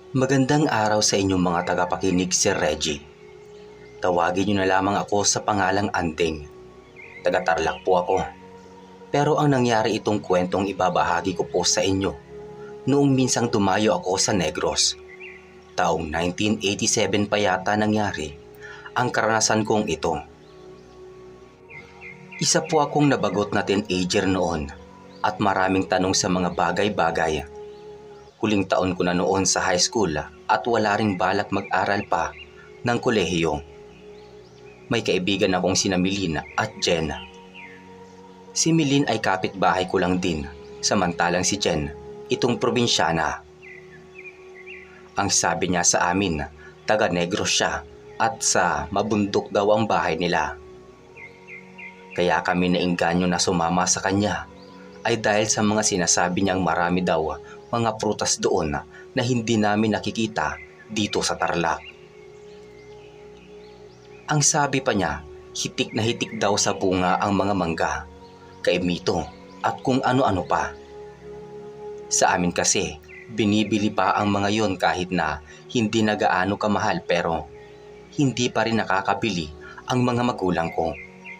Magandang araw sa inyong mga tagapakinig, Sir Reggie. Tawagin niyo na lamang ako sa pangalang Andeng. Taga-Tarlac po ako. Pero ang nangyari itong kwentong ibabahagi ko po sa inyo noong minsang dumayo ako sa Negros. Taong 1987 pa yata nangyari ang karanasan kong ito. Isa po akong nabagot na teenager noon at maraming tanong sa mga bagay-bagay. Huling taon ko na noon sa high school at wala ring balak mag-aral pa ng kolehiyo. May kaibigan akong sina Milina at Jen. Si Milin ay kapitbahay ko lang din, samantalang si Jen, itong probinsyana. Ang sabi niya sa amin, taga Negros siya at sa mabundok daw ang bahay nila. Kaya kami nainganyo na sumama sa kanya ay dahil sa mga sinasabi niyang marami daw mga prutas doon na hindi namin nakikita dito sa Tarlac. Ang sabi pa niya, hitik na hitik daw sa bunga ang mga mangga, kaimito at kung ano-ano pa. Sa amin kasi, binibili pa ang mga yon kahit na hindi na gaano kamahal pero hindi pa rin nakakabili ang mga magulang ko.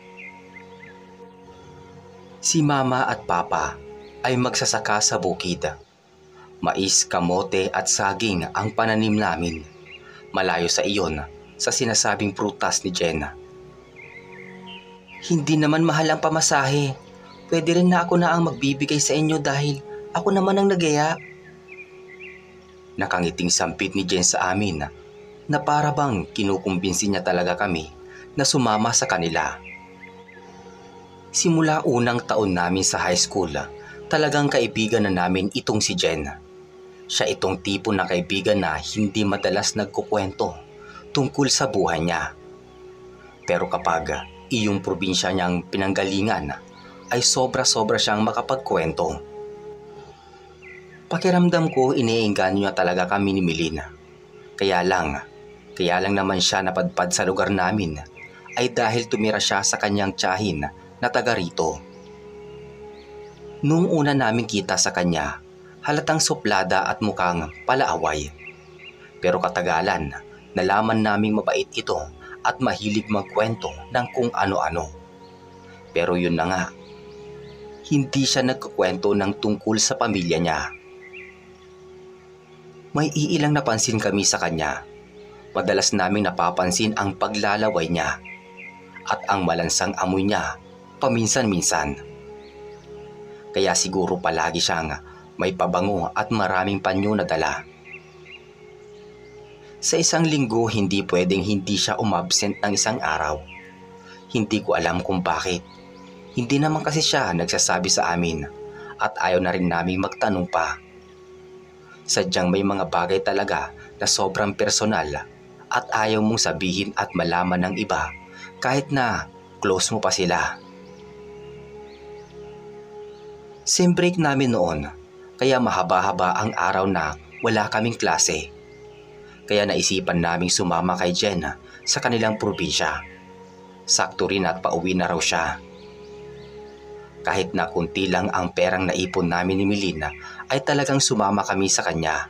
Si Mama at Papa ay magsasaka sa bukid. Mais, kamote at saging ang pananim namin. Malayo sa iyon sa sinasabing prutas ni Jenna. Hindi naman mahal ang pamasahe. Pwede rin na ako na ang magbibigay sa inyo dahil ako naman ang nagaya. Nakangiting sampit ni Jen sa amin na para bang kinukumbinsi niya talaga kami na sumama sa kanila. Simula unang taon namin sa high school, talagang kaibigan na namin itong si Jen. Siya itong tipo na kaibigan na hindi madalas nagkukwento tungkol sa buhay niya. Pero kapag iyong probinsya niyang pinanggalingan, ay sobra-sobra siyang makapagkwento. Pakiramdam ko iniengganyo niya talaga kami ni Milina. Kaya lang naman siya napadpad sa lugar namin ay dahil tumira siya sa kanyang tiyahin na taga rito. Noong una namin kita sa kanya, halatang suplada at mukhang palaaway. Pero katagalan, nalaman naming mabait ito at mahilig magkwento ng kung ano-ano. Pero yun na nga, hindi siya nagkukwento ng tungkol sa pamilya niya. May iilang napansin kami sa kanya. Madalas naming napapansin ang paglalaway niya at ang malansang amoy niya paminsan-minsan. Kaya siguro palagi siyang may pabango at maraming panyo na dala. Sa isang linggo hindi pwedeng hindi siya umabsent ng isang araw. Hindi ko alam kung bakit. Hindi naman kasi siya nagsasabi sa amin at ayaw na rin naming magtanong pa. Sadyang may mga bagay talaga na sobrang personal at ayaw mong sabihin at malaman ng iba kahit na close mo pa sila. Sem break namin noon, kaya mahaba-haba ang araw na wala kaming klase. Kaya naisipan naming sumama kay Jen sa kanilang probinsya. Sakto rin at pauwi na raw siya. Kahit na kunti lang ang perang naipon namin ni Milina ay talagang sumama kami sa kanya.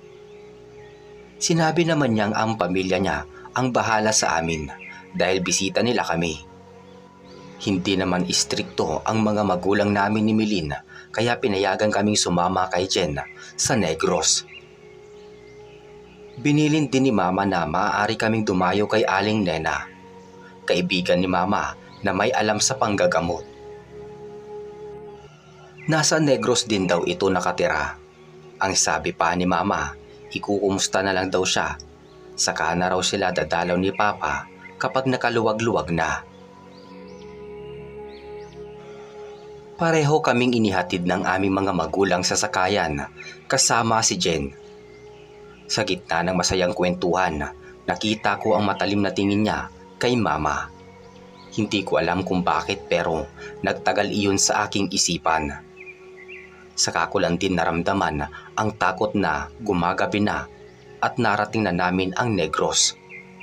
Sinabi naman niyang ang pamilya niya ang bahala sa amin dahil bisita nila kami. Hindi naman istrikto ang mga magulang namin ni Milina kaya pinayagan kaming sumama kay Jen sa Negros. Binilin din ni Mama na maaari kaming dumayo kay Aling Nena, kaibigan ni Mama na may alam sa panggagamot. Nasa Negros din daw ito nakatira. Ang sabi pa ni Mama, ikukumusta na lang daw siya. Saka na raw sila dadalaw ni Papa kapag nakaluwag-luwag na. Pareho kaming inihatid ng aming mga magulang sa sakayan kasama si Jen. Sa gitna ng masayang kwentuhan, nakita ko ang matalim na tingin niya kay Mama. Hindi ko alam kung bakit pero nagtagal iyon sa aking isipan. Saka ko lang din naramdaman ang takot na gumagabi na at narating na namin ang Negros.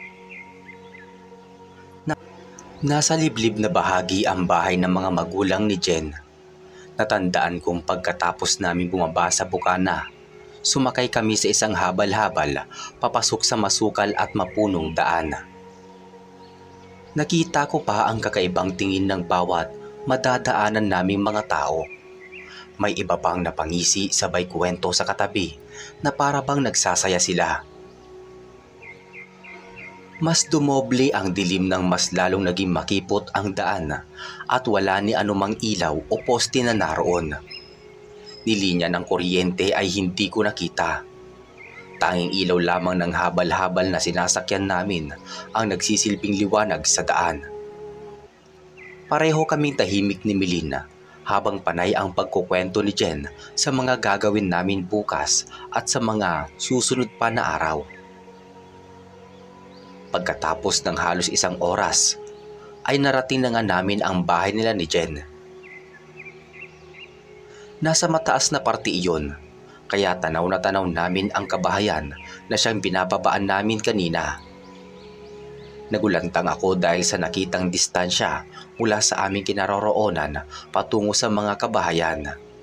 Nasa liblib na bahagi ang bahay ng mga magulang ni Jen. Natandaan kong pagkatapos namin bumaba sa bukana, sumakay kami sa isang habal-habal papasok sa masukal at mapunong daan. Nakita ko pa ang kakaibang tingin ng bawat madadaanan naming mga tao. May iba pang napangisi sabay kwento sa katabi na para bang nagsasaya sila. Mas dumoble ang dilim ng mas lalong naging makipot ang daan at wala ni anumang ilaw o poste na naroon. Nilinya ng kuryente ay hindi ko nakita. Tanging ilaw lamang ng habal-habal na sinasakyan namin ang nagsisilbing liwanag sa daan. Pareho kaming tahimik ni Melina habang panay ang pagkukwento ni Jen sa mga gagawin namin bukas at sa mga susunod pa na araw. Pagkatapos ng halos isang oras, ay narating na nga namin ang bahay nila ni Jen. Nasa mataas na parte iyon, kaya tanaw na tanaw namin ang kabahayan na siyang binababaan namin kanina. Nagulantang ako dahil sa nakitang distansya mula sa aming kinaroroonan patungo sa mga kabahayan.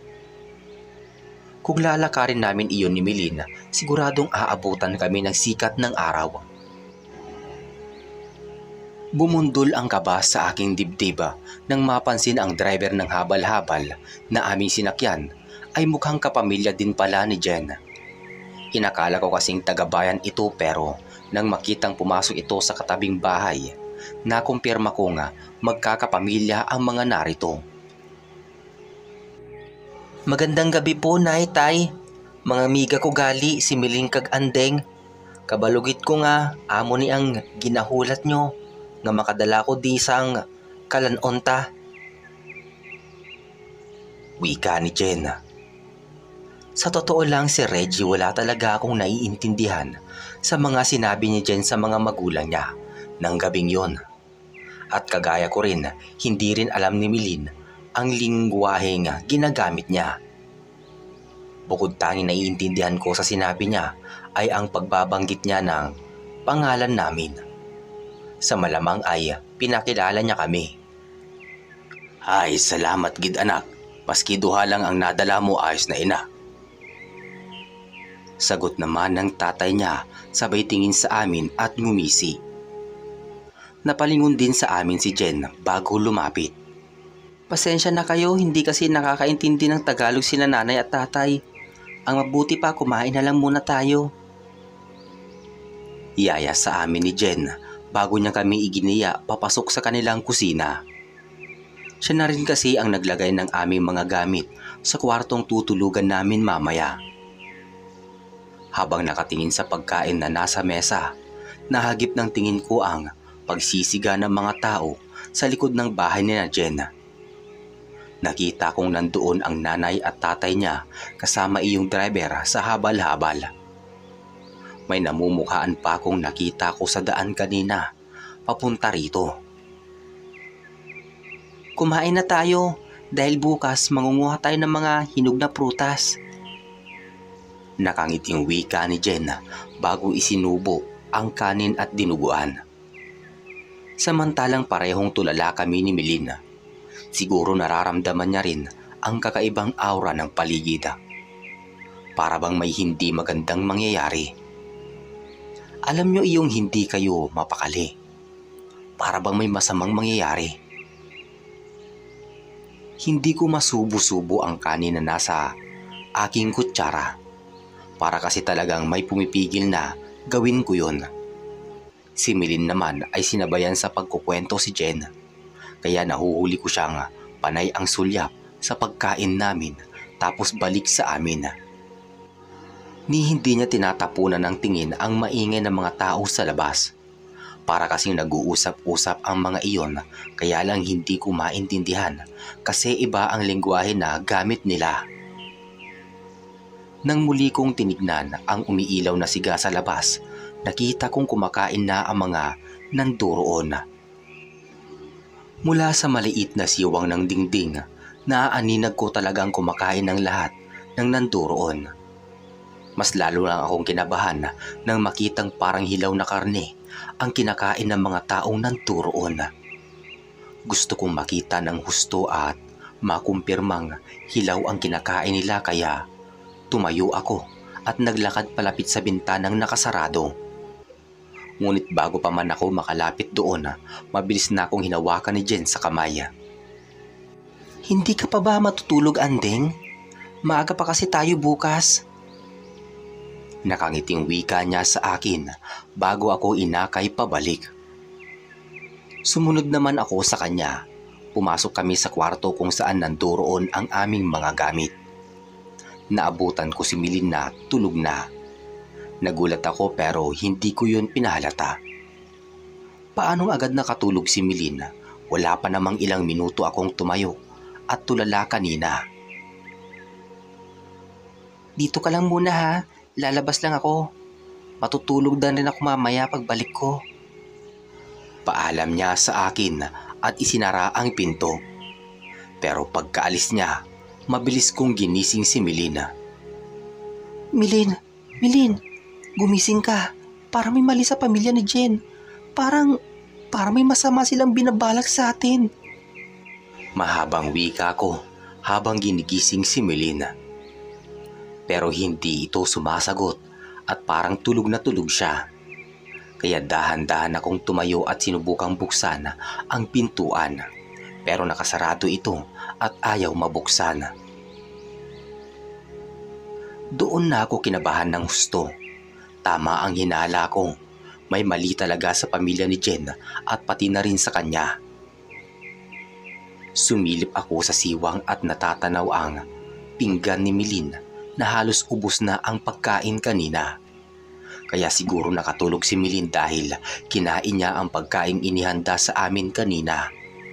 Kung lalakarin namin iyon ni Melina, siguradong aabutan kami ng sikat ng araw. Bumundol ang kaba sa aking dibdib nang mapansin ang driver ng habal-habal na aming sinakyan ay mukhang kapamilya din pala ni Jen. Inakala ko kasing tagabayan ito pero nang makitang pumasok ito sa katabing bahay, nakumpirma ko nga magkakapamilya ang mga narito. Magandang gabi po, Nay, Tay. Mga miga ko gali, si Miling kag Andeng. Kabalugit ko nga, amo ni ang ginahulat nyo nga makadala ko di sang kalanonta. Wika ni Jen. Sa totoo lang si Reggie wala talaga akong naiintindihan sa mga sinabi ni Jen sa mga magulang niya ng gabing yon. At kagaya ko rin, hindi rin alam ni Milin ang lingwaheng ginagamit niya. Bukod tanging naiintindihan ko sa sinabi niya ay ang pagbabanggit niya ng pangalan namin. Sa malamang ay pinakilala niya kami. Ay, salamat gid anak. Maski duha lang ang nadala mo, ayos na ina. Sagot naman ng tatay niya sabay tingin sa amin at ngumisi. Napalingon din sa amin si Jen bago lumapit. Pasensya na kayo, hindi kasi nakakaintindi ng Tagalog sina nanay at tatay. Ang mabuti pa, kumain na lang muna tayo. Iyaya sa amin ni Jen bago niya kami iginiya papasok sa kanilang kusina. Siya na rin kasi ang naglagay ng aming mga gamit sa kwartong tutulugan namin mamaya. Habang nakatingin sa pagkain na nasa mesa, nahagip ng tingin ko ang pagsisiga ng mga tao sa likod ng bahay ni Jen. Nakita kong nandoon ang nanay at tatay niya kasama iyong driver sa habal-habal. May namumukhaan pa akong nakita ko sa daan kanina, papunta rito. Kumain na tayo dahil bukas mangunguha tayo ng mga hinog na prutas. Nakangiting wika ni Jen bago isinubo ang kanin at dinuguan. Samantalang parehong tulala kami ni Melina. Siguro nararamdaman niya rin ang kakaibang aura ng paligid. Para bang may hindi magandang mangyayari. Alam nyo iyong hindi kayo mapakali. Para bang may masamang mangyayari. Hindi ko masubo-subo ang kanin na nasa aking kutsara. Para kasi talagang may pumipigil na gawin ko yun. Si Milin naman ay sinabayan sa pagkukwento si Jen. Kaya nahuhuli ko siyang panay ang sulyap sa pagkain namin tapos balik sa amin. Ni hindi niya tinatapunan ng tingin ang maingay ng mga tao sa labas. Para kasing nag-uusap-usap ang mga iyon kaya lang hindi ko maintindihan kasi iba ang lengguwahe na gamit nila. Nang muli kong tinignan ang umiilaw na siga sa labas, nakita kong kumakain na ang mga nanduroon. Mula sa maliit na siwang ng dingding, naaaninag ko talagang kumakain ng lahat ng nanduroon. Mas lalo lang akong kinabahan nang makitang parang hilaw na karne ang kinakain ng mga taong nanduroon. Gusto kong makita ng husto at makumpirmang hilaw ang kinakain nila kaya tumayo ako at naglakad palapit sa bintanang nakasarado. Ngunit bago pa man ako makalapit doon, mabilis na akong hinawakan ni Jen sa kamay. "Hindi ka pa ba matutulog, Andeng? Maaga pa kasi tayo bukas." Nakangiting wika niya sa akin bago ako inakay pabalik. Sumunod naman ako sa kanya. Pumasok kami sa kwarto kung saan nandoon ang aming mga gamit. Naabutan ko si Milin na tulog na. Nagulat ako pero hindi ko yun pinahalata. Paanong agad nakatulog si Milin? Wala pa namang ilang minuto akong tumayo at tulala kanina. "Dito ka lang muna ha, lalabas lang ako. Matutulog na rin ako mamaya pagbalik ko." Paalam niya sa akin at isinara ang pinto. Pero pagkaalis niya, mabilis kong ginising si Milina. Milin, gumising ka. Parang may mali sa pamilya ni Jen. Parang may masama silang binabalak sa atin." Mahabang wika ko habang ginigising si Milina. Pero hindi ito sumasagot at parang tulog na tulog siya. Kaya dahan-dahan akong tumayo at sinubukang buksan ang pintuan. Pero nakasarado ito at ayaw mabuksan. Doon na ako kinabahan ng husto. Tama ang hinala ko. May mali talaga sa pamilya ni Jen at pati na rin sa kanya. Sumilip ako sa siwang at natatanaw ang pinggan ni Milin na halos ubos na ang pagkain kanina. Kaya siguro nakatulog si Milin dahil kinain niya ang pagkain inihanda sa amin kanina.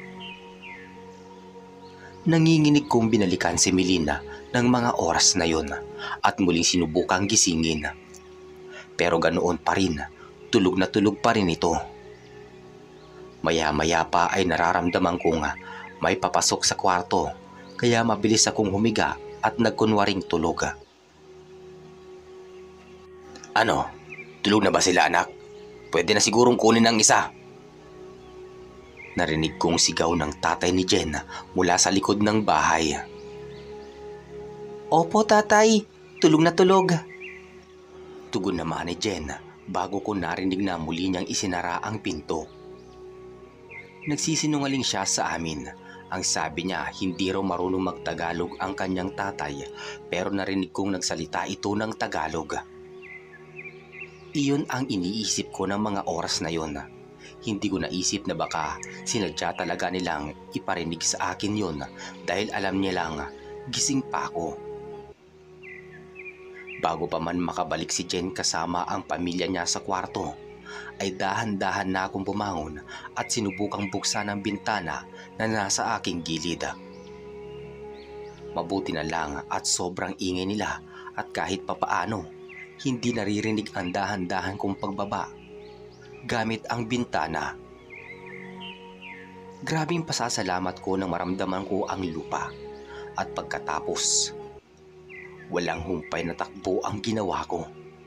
Nanginginig kong binalikan si Milina ng mga oras na yon at muling sinubukang gisingin. Pero ganoon pa rin, tulog na tulog pa rin ito. Maya-maya pa ay nararamdaman kong may papasok sa kwarto kaya mabilis akong humiga at nagkunwaring tulog. "Ano? Tulog na ba sila, anak? Pwede na sigurong kunin ang isa." Narinig kong sigaw ng tatay ni Jen mula sa likod ng bahay. "Opo, tatay. Tulog na tulog." Tugon naman ni Jen bago ko narinig na muli niyang isinara ang pinto. Nagsisinungaling siya sa amin. Ang sabi niya hindi raw marunong magtagalog ang kanyang tatay pero narinig kong nagsalita ito ng Tagalog. Iyon ang iniisip ko ng mga oras na yon. Hindi ko naisip na baka sinadya talaga nilang iparinig sa akin yon dahil alam niya lang gising pa ako. Bago pa man makabalik si Jen kasama ang pamilya niya sa kwarto, ay dahan-dahan na akong bumangon at sinubukang buksan ang bintana na nasa aking gilid. Mabuti na lang at sobrang ingay nila at kahit papaano, hindi naririnig ang dahan-dahan kong pagbaba gamit ang bintana. Grabing pasasalamat ko nang maramdaman ko ang lupa at pagkatapos, walang humpay na takbo ang ginawa ko.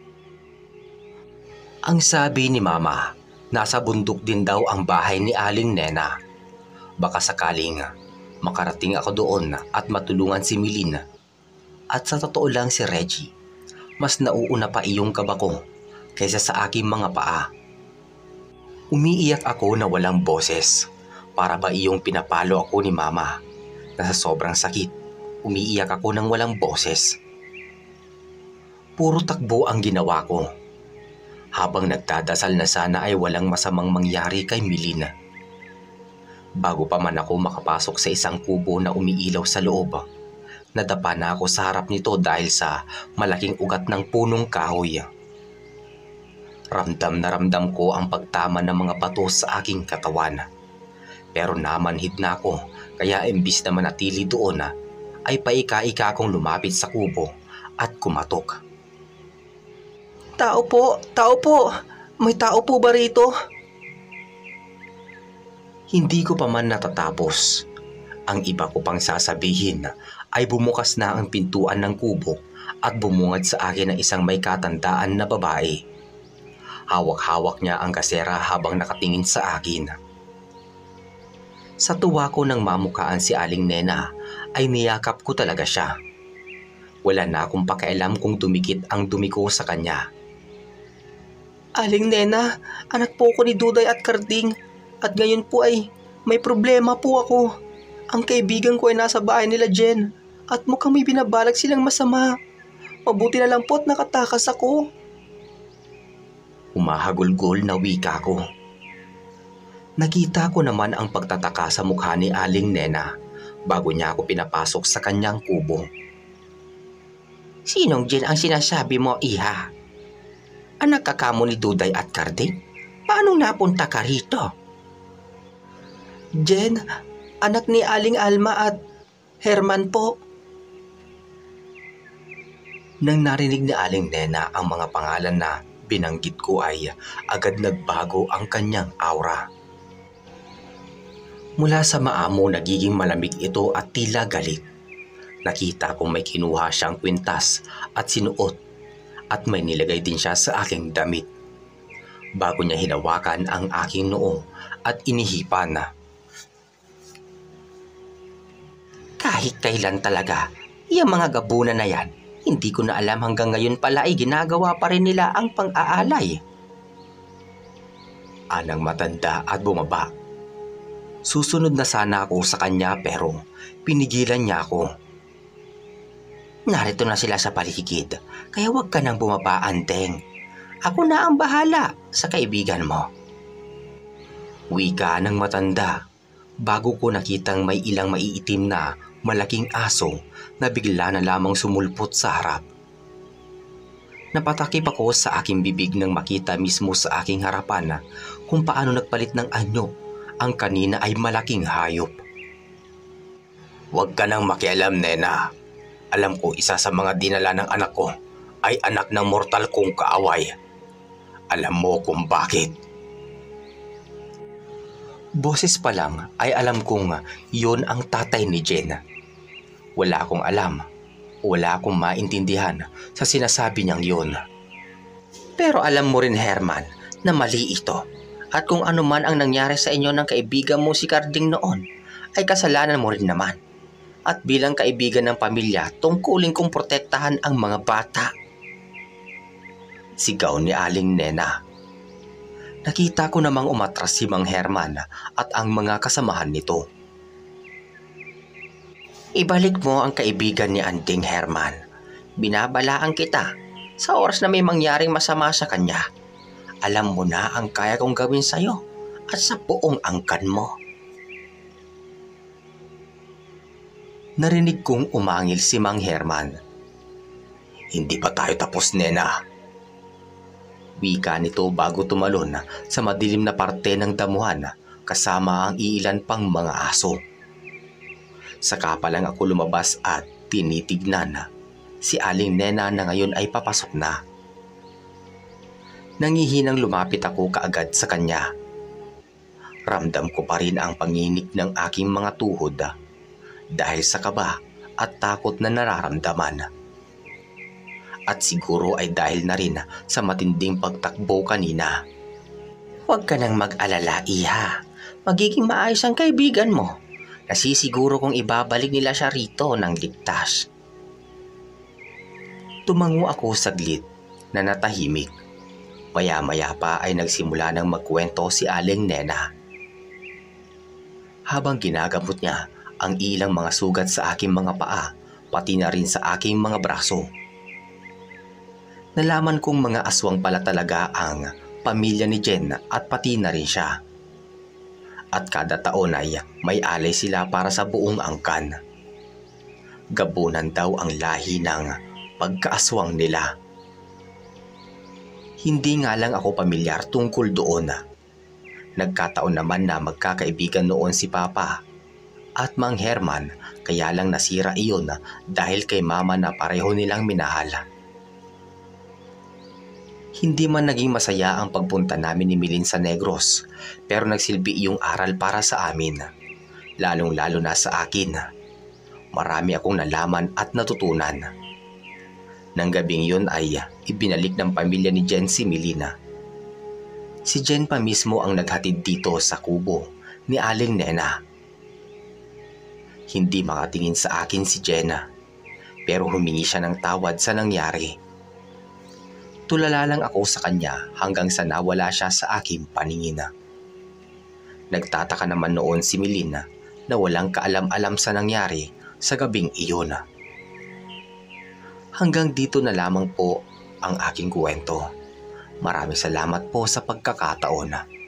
Ang sabi ni Mama, nasa bundok din daw ang bahay ni Aling Nena. Baka sakaling makarating ako doon at matulungan si Milin. At sa totoo lang si Reggie, mas nauuna pa iyong kaba ko kaysa sa aking mga paa. Umiiyak ako na walang boses. Para ba iyong pinapalo ako ni Mama? Na sa sobrang sakit, umiiyak ako ng walang boses. Puro takbo ang ginawa ko. Habang nagdadasal na sana ay walang masamang mangyari kay Milina. Bago pa man ako makapasok sa isang kubo na umiilaw sa loob, nadapa na ako sa harap nito dahil sa malaking ugat ng punong kahoy. Ramdam na ramdam ko ang pagtama ng mga bato sa aking katawan. Pero namanhid na ako kaya imbis na manatili doon ay paika-ika akong lumapit sa kubo at kumatok. Tao po! May tao po ba rito?" Hindi ko pa man natatapos. Ang iba ko pang sasabihin ay bumukas na ang pintuan ng kubo at bumungad sa akin ng isang may katandaan na babae. Hawak-hawak niya ang kasera habang nakatingin sa akin. Sa tuwa ko nang mamukaan si Aling Nena ay niyakap ko talaga siya. Wala na akong pakialam kung dumikit ang dumi ko sa kanya. Aling Nena, anak po ko ni Duday at Karding at ngayon po ay may problema po ako. Ang kaibigan ko ay nasa bahay nila Jen at mukhang may binabalak silang masama. Mabuti na lang po't nakatakas ako. Umahagulgol na wika ko. Nakita ko naman ang pagtataka sa mukha ni Aling Nena bago niya ako pinapasok sa kanyang kubo. Sinong Jen ang sinasabi mo, iha? Anak ka kamo ni Duday at Karding? Paano napunta ka rito? Jen, anak ni Aling Alma at Herman po. Nang narinig ni Aling Nena ang mga pangalan na binanggit ko ay agad nagbago ang kanyang aura. Mula sa maamo nagiging malamig ito at tila galit. Nakita kong may kinuha siyang kwintas at sinuot at may nilagay din siya sa aking damit. Bago niya hinawakan ang aking noo at inihipan na. Kahit kailan talaga, yung mga gabunan na yan, hindi ko na alam hanggang ngayon pala ay ginagawa pa rin nila ang pang-aalay. Anang matanda at bumaba. Susunod na sana ako sa kanya pero pinigilan niya ako. Narito na sila sa paligid, kaya huwag ka nang bumaba, Anteng. Ako na ang bahala sa kaibigan mo. Wika ng matanda, bago ko nakitang may ilang maiitim na malaking aso na bigla na lamang sumulpot sa harap. Napatakip ako sa aking bibig nang makita mismo sa aking harapan kung paano nagpalit ng anyo ang kanina ay malaking hayop. Huwag ka nang makialam, Nena. Alam ko isa sa mga dinala ng anak ko ay anak ng mortal kong kaaway. Alam mo kung bakit? Boses pa lang ay alam kong yun ang tatay ni Jen. Wala akong alam, wala akong maintindihan sa sinasabi niyang yun. Pero alam mo rin, Herman, na mali ito. At kung ano man ang nangyari sa inyo ng kaibigan mo si Karding noon, ay kasalanan mo rin naman. At bilang kaibigan ng pamilya, tungkulin kong protektahan ang mga bata. Sigaw ni Aling Nena. Nakita ko namang umatras si Mang Herman at ang mga kasamahan nito. Ibalik mo ang kaibigan ni Anting, Herman. Binabalaan kita. Sa oras na may mangyaring masama sa kanya, alam mo na ang kaya kong gawin sa'yo at sa buong angkan mo. Narinig kong umangil si Mang Herman. Hindi pa tayo tapos, Nena. Wika nito bago tumalon sa madilim na parte ng damuhan kasama ang iilan pang mga aso. Saka pa lang ako lumabas at tinitignan si Aling Nena na ngayon ay papasok na. Nangihinang lumapit ako kaagad sa kanya. Ramdam ko pa rin ang panginik ng aking mga tuhod dahil sa kaba at takot na nararamdaman. At siguro ay dahil na rin sa matinding pagtakbo kanina. Huwag ka nang mag-alala, iha. Magiging maayos ang kaibigan mo. Nasisiguro kong ibabalik nila siya rito ng ligtas. Tumango ako saglit na natahimik. Maya-maya pa ay nagsimula ng magkwento si Aling Nena. Habang ginagamot niya ang ilang mga sugat sa aking mga paa, pati na rin sa aking mga braso. Nalaman kong mga aswang pala talaga ang pamilya ni Jen at pati na rin siya. At kada taon ay may alay sila para sa buong angkan. Gabunan daw ang lahi ng pagkaaswang nila. Hindi nga lang ako pamilyar tungkol doon. Nagkataon naman na magkakaibigan noon si Papa at Mang Herman, kaya lang nasira iyon dahil kay Mama na pareho nilang minahal. Hindi man naging masaya ang pagpunta namin ni Milin sa Negros, pero nagsilbi iyong aral para sa amin, lalong-lalo na sa akin. Marami akong nalaman at natutunan. Nang gabing yun ay ibinalik ng pamilya ni Jen si Milina. Si Jen pa mismo ang naghatid dito sa kubo ni Aling Nena. Hindi makatingin sa akin si Jenna. pero humingi siya ng tawad sa nangyari. Tulala lang ako sa kanya hanggang sa nawala siya sa aking paningin. Nagtataka naman noon si Melina na walang kaalam-alam sa nangyari sa gabing iyon. Hanggang dito na lamang po ang aking kwento. Maraming salamat po sa pagkakataon.